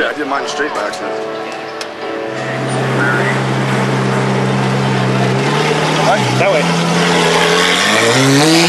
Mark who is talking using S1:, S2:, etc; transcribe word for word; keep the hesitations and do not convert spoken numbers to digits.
S1: Actually, I did mine straight by accident.
S2: That way.